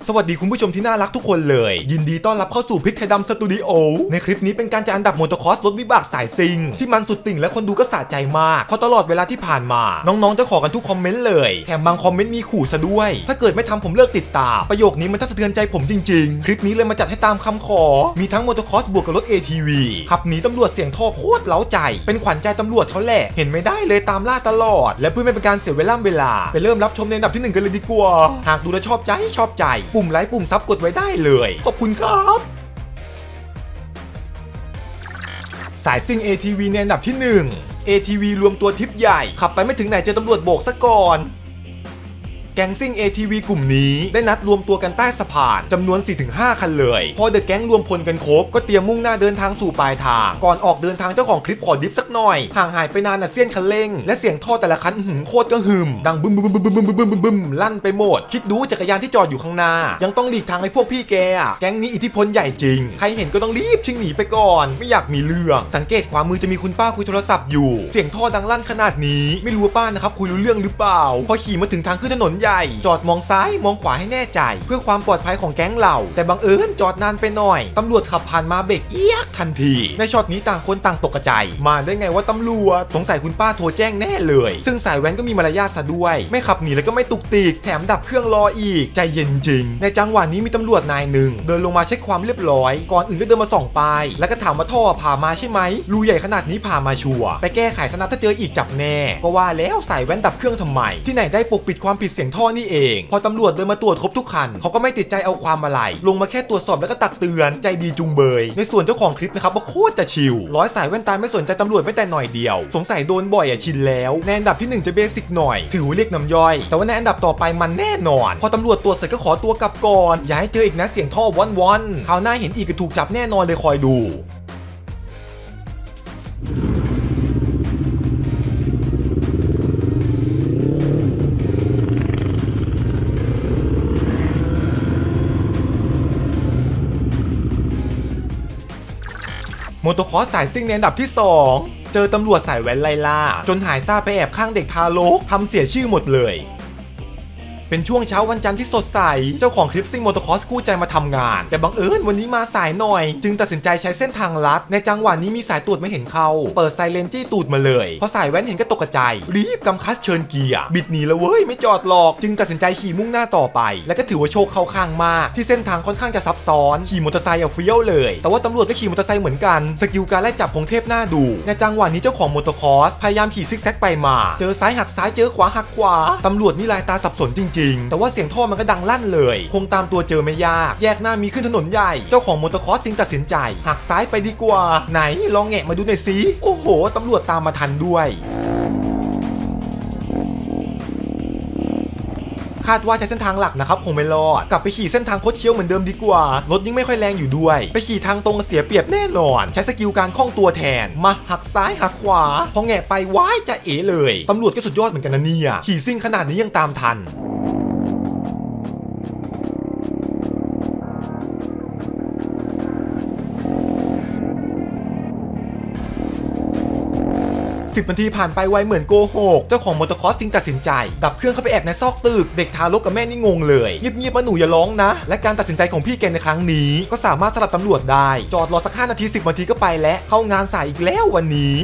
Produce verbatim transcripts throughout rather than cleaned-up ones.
สวัสดีคุณผู้ชมที่น่ารักทุกคนเลยยินดีต้อนรับเข้าสู่พริกไทยดำสตูดิโอในคลิปนี้เป็นการจัดอันดับมอเตอร์คอร์สรถวิบากสายซิงที่มันสุดติ่งและคนดูก็สะใจมากเพราะตลอดเวลาที่ผ่านมาน้องๆจะขอกันทุกคอมเมนต์เลยแถมบางคอมเมนต์มีขู่ซะด้วยถ้าเกิดไม่ทำผมเลิกติดตามประโยคนี้มันจะสะเทือนใจผมจริงๆคลิปนี้เลยมาจัดให้ตามคำขอมีทั้งมอเตอร์คอร์สบวกกับรถ เอ ที วี ขับหนีตำรวจเสียงท่อโคตรเล้าใจเป็นขวัญใจตำรวจเขาแหละเห็นไม่ได้เลยตามล่าตลอดและเพื่อไม่เป็นการเสียเวลาเวลาไปเริ่มรับชมในอันดับที่หนึ่งกันเลยดีกว่าหากดูแล้วชอบใจชอบใจปุ่มไลค์ปุ่มซับกดไว้ได้เลยขอบคุณครับสายซิ่ง เอ ที วี ในอันดับที่หนึ่ง เอ ที วี รวมตัวทริปใหญ่ขับไปไม่ถึงไหนเจอตำรวจโบกซะก่อนแก๊งซิ่ง เอ ที วี กลุ่มนี้ได้นัดรวมตัวกันใต้สะพานจำนวน สี่ถึงห้า คันเลยพอเดอะแก๊งรวมพลกันครบก็เตรียมมุ่งหน้าเดินทางสู่ปลายทางก่อนออกเดินทางเจ้าของคลิปขอดิฟสักหน่อยห่างหายไปนานน่ะเสี้ยนคันเร่งและเสียงท่อแต่ละคันหืมโคตรกระหึ่มดังบึ้มบึ้มบึ้มบึ้มบึ้มบึ้มบึ้มลั่นไปหมดคิดดูจักรยานที่จอดอยู่ข้างหน้ายังต้องหลีกทางให้พวกพี่แกแก๊งนี้อิทธิพลใหญ่จริงใครเห็นก็ต้องรีบชิงหนีไปก่อนไม่อยากมีเรื่องสังเกตขวามือจะมีคุณป้าคุยโทรศัพท์อยู่เสียงท่อดังลั่นขนาดนี้ไม่รู้ว่าป้านะครับคุยรู้เรื่องหรือเปล่าพอขี่มาถึงทางขึ้นถนนใหญ่จอดมองซ้ายมองขวาให้แน่ใจเพื่อความปลอดภัยของแก๊งเราแต่บังเอิญจอดนานไปหน่อยตำรวจขับผ่านมาเบรกเอี๊ยกทันทีในช็อตนี้ต่างคนต่างตกใจมาได้ไงว่าตำรวจสงสัยคุณป้าโทรแจ้งแน่เลยซึ่งสายแว้นก็มีมารยาทซะด้วยไม่ขับหนีแล้วก็ไม่ตุกติกแถมดับเครื่องรออีกใจเย็นจริงในจังหวะนี้มีตำรวจนายหนึ่งเดินลงมาเช็คความเรียบร้อยก่อนอื่นก็เดินมาส่องป้ายแล้วก็ถามว่าท่อผ่ามาใช่ไหมรูใหญ่ขนาดนี้ผ่ามาชัวร์ไปแก้ไขซะนะถ้าเจออีกจับแน่ก็ว่าแล้วสายแว้นดับเครื่องทำไมที่ไหนได้ปกปิดความผิดเสียงท่อนี่เองพอตำรวจเดินมาตรวจครบทุกคันเขาก็ไม่ติดใจเอาความอะไรลงมาแค่ตรวจสอบแล้วก็ตักเตือนใจดีจุงเบยในส่วนเจ้าของคลิปนะครับว่าโคตรจะชิลร้อยสายแว่นตาไม่สนใจตำรวจไม่แต่หน่อยเดียวสงสัยโดนบ่อยอะชินแล้วในอันดับที่หนึ่งจะเบสิกหน่อยถือเรียกน้ำย่อยแต่ว่าในอันดับต่อไปมันแน่นอนพอตำรวจตรวจเสร็จก็ขอตัวกลับก่อนอย่าให้เจออีกนะเสียงท่อวอนวอนคราวหน้าเห็นอีกก็ถูกจับแน่นอนเลยคอยดูมอเตอร์คอร์สสายซิ่งในอันดับที่สองเจอตำรวจสายแว้นไล่ล่าจนหายซาไปแอบข้างเด็กทารกทำเสียชื่อหมดเลยเป็นช่วงเช้าวันจันทร์ที่สดใสเจ้าของคลิปซิ่งมอเตอร์คอร์สคู่ใจมาทำงานแต่บังเอิญวันนี้มาสายหน่อยจึงตัดสินใจใช้เส้นทางลัดในจังหวะนี้มีสายตรวจไม่เห็นเขาเปิดไซเรนจี้ตูดมาเลยพอสายแว้นเห็นก็ตกใจรีบกำคัสเชิญเกียร์บิดหนีแล้วเว้ยไม่จอดหรอกจึงตัดสินใจขี่มุ่งหน้าต่อไปและก็ถือว่าโชคเข้าข้างมากที่เส้นทางค่อนข้างจะซับซ้อนขี่มอเตอร์ไซค์เอาเฟี้ยวเลยแต่ว่าตำรวจก็ขี่มอเตอร์ไซค์เหมือนกันสกิลการไล่จับของเทพหน้าดูในจังหวะนี้เจ้าของมอเตอร์คอร์สพยายามขี่ซิกแซกไปมาเจอซ้ายหักซ้ายเจอขวาหักขวาตำรวจนี่ลายตาสับสนจริงๆแต่ว่าเสียงท่อมันก็ดังลั่นเลยคงตามตัวเจอไม่ยากแยกหน้ามีขึ้นถนนใหญ่เจ้าของมอเตอร์คอร์สจึงตัดสินใจหักซ้ายไปดีกว่าไหนลองแงะมาดูหน่อยสิโอ้โหตำรวจตามมาทันด้วยคาดว่าใช้เส้นทางหลักนะครับคงไม่รอดกลับไปขี่เส้นทางคดเคี้ยวเหมือนเดิมดีกว่ารถยิ่งไม่ค่อยแรงอยู่ด้วยไปขี่ทางตรงเสียเปรียบแน่นอนใช้สกิลการคล่องตัวแทนมาหักซ้ายหักขวาพอแงะไปว้ายจะเอ๋เลยตำรวจก็สุดยอดเหมือนกันนะเนี่ยขี่ซิ่งขนาดนี้ยังตามทันสิบนาทีผ่านไปไวเหมือนโกหกเจ้าของมอเตอร์คอร์สจึงตัดสินใจดับเครื่องเข้าไปแอบในซอกตึกเด็กทารกกับแม่นี่งงเลยเงียบๆมาหนูอย่าร้องนะและการตัดสินใจของพี่แกในครั้งนี้ก็สามารถสลัดตำรวจได้จอดรอสักห้านาทีสิบนาทีก็ไปและเข้างานสายอีกแล้ววันนี้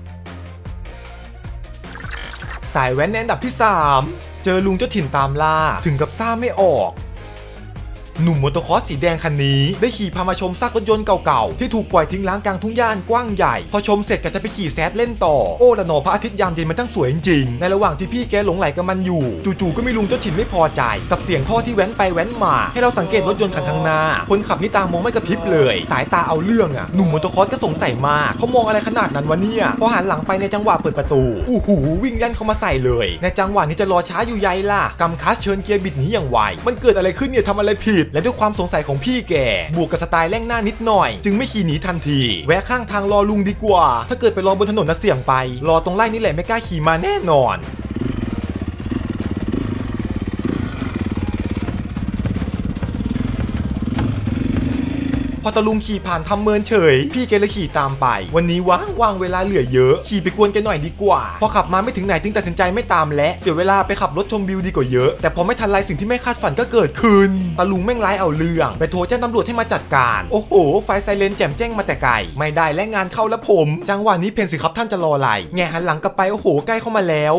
สายแว้นในอันดับที่สามเจอลุงเจ้าถิ่นตามล่าถึงกับซ่าไม่ออกหนุ่มมอเตอร์คอร์สสีแดงคันนี้ได้ขี่พามาชมซากรถยนต์เก่าๆที่ถูกปล่อยทิ้งร้างกลางทุ่งหญ้ากว้างใหญ่พอชมเสร็จก็จะไปขี่แซดเล่นต่อโอ้ละหนอพระอาทิตย์ยามเย็นมันทั้งสวยจริงๆในระหว่างที่พี่แกหลงไหลกับมันอยู่จู่ๆก็มีลุงเจ้าถิ่นไม่พอใจกับเสียงท่อที่แว้นไปแว้นมาให้เราสังเกตรถยนต์คันข้างหน้าคนขับนี่ตามองไม่กระพริบเลยสายตาเอาเรื่องอ่ะหนุ่มมอเตอร์คอร์สก็สงสัยมากเขามองอะไรขนาดนั้นวะเนี่ยพอหันหลังไปในจังหวะเปิดประตูอู้หูวิ่งแล่นเข้ามาใส่เลยในจังหวะนี้จะรอช้าอยู่ใยล่ะกำคัสเชิญเกียร์บิดหนีอย่างไวมันเกิดอะไรขึ้นเนี่ยทำอะไรผิดและด้วยความสงสัยของพี่แกบวกกับสไตล์แร่งหน้านิดหน่อยจึงไม่ขี่หนีทันทีแวะข้างทางรอลุงดีกว่าถ้าเกิดไปรอบนถนนน่ะเสี่ยงไปรอตรงไร่นี่แหละไม่กล้าขี่มาแน่นอน พพอตะลุงขี่ผ่านทำเมินเฉยพี่แกเลยขี่ตามไปวันนี้ว่างว่างเวลาเหลือเยอะขี่ไปกวนแกหน่อยดีกว่าพอขับมาไม่ถึงไหนจึงตัดสินใจไม่ตามและเสียเวลาไปขับรถชมวิวดีกว่าเยอะแต่พอไม่ทันไรสิ่งที่ไม่คาดฝันก็เกิดขึ้นตะลุงแม่งร้ายเอาเรื่องไปโทรแจ้งตำรวจให้มาจัดการโอ้โหไฟไซเรนแจ่มแจ้งมาแต่ไกลไม่ได้และงานเข้าแล้วผมจังหวะนี้เพนสิครับท่านจะรออะไรแง่หันหลังกลับไปโอ้โหใกล้เข้ามาแล้ว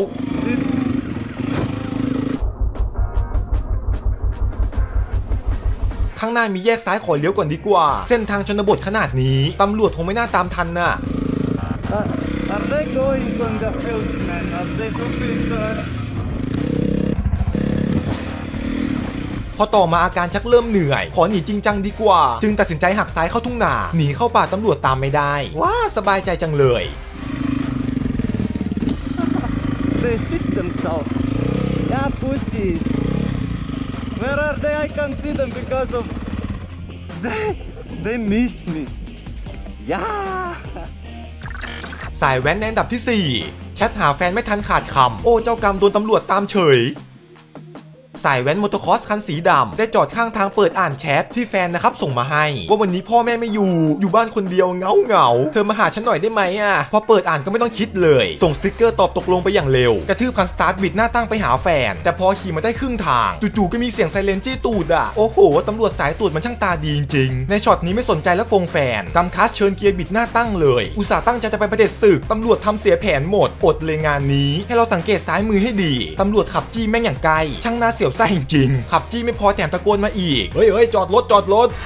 ข้างหน้ามีแยกซ้ายขอเลี้ยวก่อนดีกว่าเส้นทางชนบทขนาดนี้ตำรวจคงไม่น่าตามทันน่ะพอต่อมาอาการชักเริ่มเหนื่อยขอหนีจริงจังดีกว่าจึงตัดสินใจหักซ้ายเข้าทุ่งนาหนีเข้าป่าตำรวจตามไม่ได้ว้าสบายใจจังเลย They shit themselves. Yeah, pussies. Where are they? I can't see them because of they they missed me. Yeah. สายแว้นในอันดับที่สี่แชทหาแฟนไม่ทันขาดคำโอ้เจ้ากรรมโดนตำรวจตามเฉยสายแว้นมอเตอร์คอร์สคันสีดำได้จอดข้างทางเปิดอ่านแชทที่แฟนนะครับส่งมาให้ว่าวันนี้พ่อแม่ไม่อยู่อยู่บ้านคนเดียวเงาเงาเธอมาหาฉันหน่อยได้ไหมอ่ะพอเปิดอ่านก็ไม่ต้องคิดเลยส่งสติ๊กเกอร์ตอบตกลงไปอย่างเร็วกระทืบคันสตาร์ทบิดหน้าตั้งไปหาแฟนแต่พอขี่มาได้ครึ่งทางจู่ๆก็มีเสียงไซเรนจี้ตูดอ่ะโอ้โหตำรวจสายตรวจมันช่างตาดีจริงๆในช็อตนี้ไม่สนใจและฟงแฟนกำคัสเชิญเกียร์บิดหน้าตั้งเลยอุตส่าห์ตั้งใจจะไปประเด็จศึกตำรวจทำเสียแผนหมดอดเลยงานนี้ให้เราสังเกตซ้ายมือให้ดีตำรวจขับจี้แม่งอย่างไกลช่างน่าเสียวไส้จริงขับจี้ไม่พอแถมตะโกนมาอีกเฮ้ยเฮ้ยจอดรถจอดรถ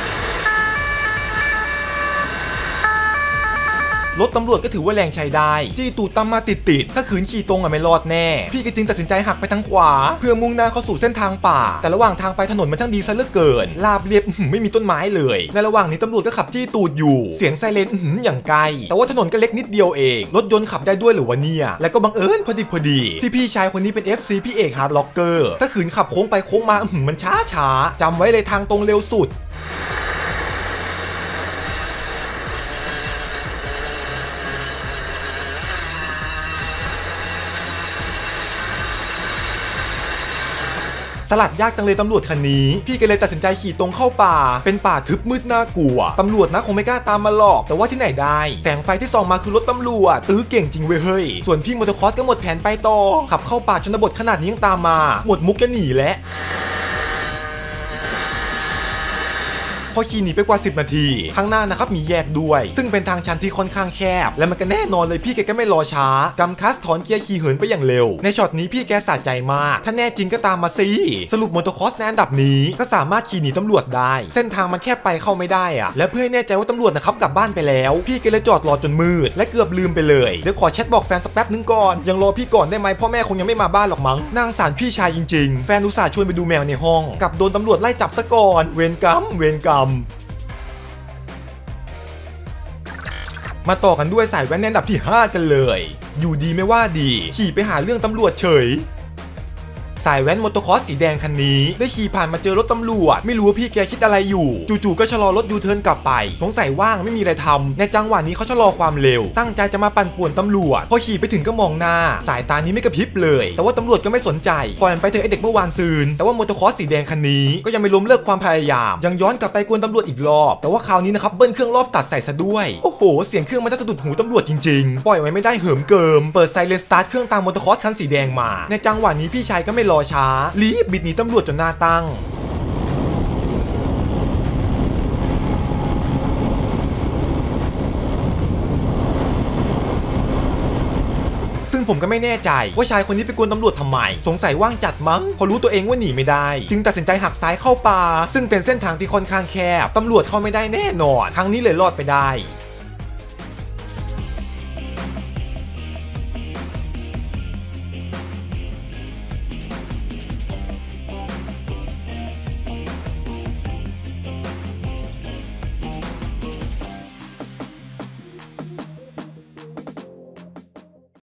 รถตำรวจก็ถือว่าแรงใช้ได้จี้ตูดตามมาติดๆถ้าขืนขี่ตรงอะไม่รอดแน่พี่ก็จึงตัดสินใจหักไปทางขวาเพื่อมุ่งหน้าเข้าสู่เส้นทางป่าแต่ระหว่างทางไปถนนมันช่างดีซะเหลือเกินราบเรียบไม่มีต้นไม้เลยในระหว่างนี้ตำรวจก็ขับจี้ตูดอยู่เสียงไซเรนอย่างไกลแต่ว่าถนนก็เล็กนิดเดียวเองรถยนต์ขับได้ด้วยหรือวะเนี่ยและก็บังเอิญพอดีพอดีที่พี่ชายคนนี้เป็น เอฟ ซี พี่เอกฮาร์ดล็อกเกอร์ถ้าขืนขับโค้งไปโค้งมามันช้าช้าจำไว้เลยทางตรงเร็วสุดสลัดยากจังเลยตำรวจคันนี้พี่ก็เลยตัดสินใจขี่ตรงเข้าป่าเป็นป่าทึบมืดน่ากลัวตำรวจนะคงไม่กล้าตามมาหรอกแต่ว่าที่ไหนได้แสงไฟที่ส่องมาคือรถตำรวจตื้อเก่งจริงเว้ยเฮ้ยส่วนพี่มอเตอร์คอร์สก็หมดแผนไปต่อขับเข้าป่าชนบทขนาดนี้ยังตามมาหมดมุกจะหนีแล้วพอขี่หนีไปกว่าสิบนาทีข้างหน้านะครับมีแยกด้วยซึ่งเป็นทางชันที่ค่อนข้างแคบและมันก็แน่นอนเลยพี่แกก็ไม่รอช้ากำคัสถอนเกียร์ขี่เหินไปอย่างเร็วในช็อตนี้พี่แกสะใจมากถ้าแน่จริงก็ตามมาสิสรุปมอเตอร์คอร์สในอันดับนี้ก็สามารถขี่หนีตำรวจได้เส้นทางมันแคบไปเข้าไม่ได้อะและเพื่อให้แน่ใจว่าตำรวจนะครับกลับบ้านไปแล้วพี่แกเลยจอดรอจนมืดและเกือบลืมไปเลยเดี๋ยวขอแชทบอกแฟนสักแป๊บนึงก่อนยังรอพี่ก่อนได้ไหมพ่อแม่คงยังไม่มาบ้านหรอกมั้งนางสารพี่ชายจริงๆแฟนอุตส่าห์ชวนไปดูแมวในห้องกับโดนตำรวจไล่จับซะก่อนเวรกรรมเวรกรรมมาต่อกันด้วยสายแว้นในอันดับที่ห้ากันเลยอยู่ดีไม่ว่าดีขี่ไปหาเรื่องตำรวจเฉยสายแว้นมอเตอร์คอร์สสีแดงคันนี้ได้ขี่ผ่านมาเจอรถตำรวจไม่รู้ว่าพี่แกคิดอะไรอยู่จู่ๆก็ชะลอรถยูเทิร์นกลับไปสงสัยว่างไม่มีอะไรทำในจังหวะนี้เขาชะลอความเร็วตั้งใจจะมาปั่นป่วนตำรวจพอขี่ไปถึงก็มองหน้าสายตานี้ไม่กระพริบเลยแต่ว่าตำรวจก็ไม่สนใจปล่อยมันไปเถอะไอเด็กเมื่อวานซืนแต่ว่ามอเตอร์คอร์สสีแดงคันนี้ก็ยังไม่ล้มเลิกความพยายามยังย้อนกลับไปกวนตำรวจอีกรอบแต่ว่าคราวนี้นะครับเบิ้ลเครื่องรอบตัดใส่ซะด้วยโอ้โหเสียงเครื่องมันจะสะดุดหูตำรวจจริงๆปล่อยไว้ไม่ได้เหิมเกิมเปิดไซเรนสตาร์ทเครื่องตามมอเตอร์คอร์สคันสีแดงมาในจังหวะนี้พี่ชายก็ไม่รอช้ารีบบิดหนีตำรวจจนหน้าตั้งซึ่งผมก็ไม่แน่ใจว่าชายคนนี้ไปกวนตำรวจทำไมสงสัยว่างจัดมั้งพอรู้ตัวเองว่าหนีไม่ได้จึงตัดสินใจหักซ้ายเข้าป่าซึ่งเป็นเส้นทางที่ค่อนข้างแคบตำรวจเข้าไม่ได้แน่นอนครั้งนี้เลยรอดไปได้